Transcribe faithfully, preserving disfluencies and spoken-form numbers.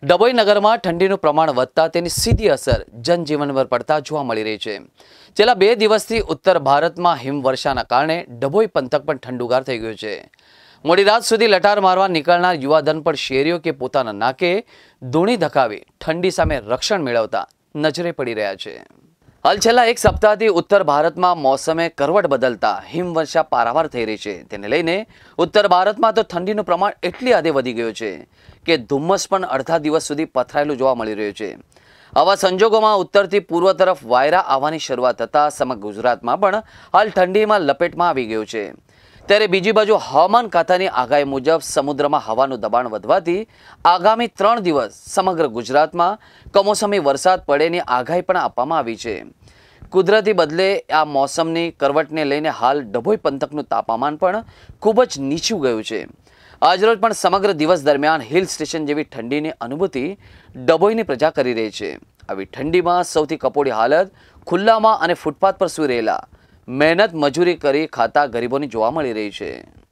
ડભોઈ નગરમાં ઠંડીનું પ્રમાણ વધતા તેની સીધી અસર જનજીવન પર પડતા જોવા મળી રહી છે। છેલ્લા બે દિવસથી ઉત્તર ભારતમાં હિમવર્ષાના કારણે ડભોઈ પંથક પણ ઠંડુગાર થઈ ગયું છે। મોડી રાત સુધી લટાર મારવા નીકળનાર યુવાધન પણ શેરીઓ કે પોતાના નાકે ધૂણી ધકાવી ઠંડી સામે રક્ષણ મેળવતા નજરે પડી રહ્યા છે। હાલ છેલ્લા એક સપ્તાહથી ઉત્તર ભારતમાં મોસમે કરવટ બદલતા હિમવર્ષા પારાવાર થઈ રહી છે। તેને લઈને ઉત્તર ભારતમાં તો ઠંડીનું પ્રમાણ એટલી હદે વધી ગયું છે કે ધુમ્મસ પણ અડધા દિવસ સુધી પથરાયેલું જોવા મળી રહ્યું છે। આવા સંજોગોમાં ઉત્તરથી પૂર્વ તરફ વાયરા આવવાની શરૂઆત થતાં સમગ્ર ગુજરાતમાં પણ હાલ ઠંડીમાં લપેટમાં આવી ગયું છે। ત્યારે બીજી બાજુ હવામાન ખાતાની આગાહી મુજબ સમુદ્રમાં હવાનું દબાણ વધવાથી આગામી ત્રણ દિવસ સમગ્ર ગુજરાતમાં કમોસમી વરસાદ પડેની આગાહી પણ આપવામાં આવી છે। કુદરતી બદલે આ મોસમની કરવટને લઈને હાલ ડભોઈ પંથકનું તાપમાન પણ ખૂબ જ નીચું ગયું છે। આજરોજ પણ સમગ્ર દિવસ દરમિયાન હિલ સ્ટેશન જેવી ઠંડીની અનુભૂતિ ડભોઈની પ્રજા કરી રહી છે। આવી ઠંડીમાં સૌથી કપોળી હાલત ખુલ્લામાં અને ફૂટપાથ પર સૂઈ રહેલા મહેનત મજૂરી કરી ખાતા ગરીબોની જોવા મળી રહી છે।